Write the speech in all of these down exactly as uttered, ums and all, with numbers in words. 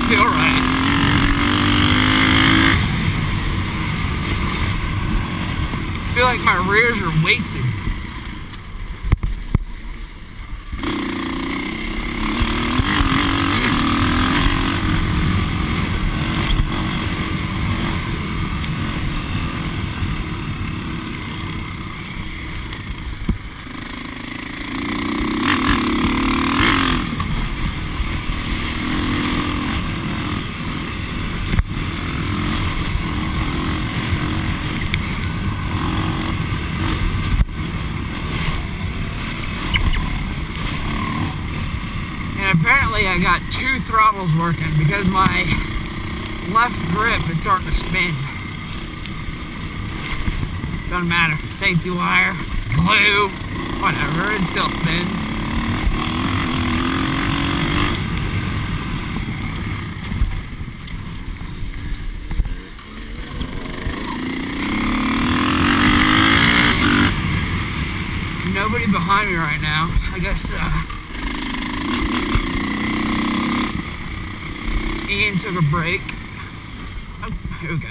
feel right. I feel like my rears are wasted. Apparently I got two throttles working because my left grip is starting to spin. Doesn't matter. Safety wire, glue, whatever, it still spins. Nobody behind me right now. I guess uh, Ian took a break. Oh, here we go.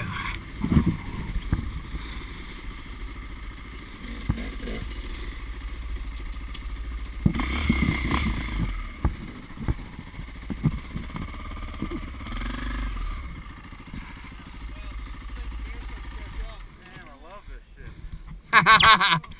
Damn, I love this shit.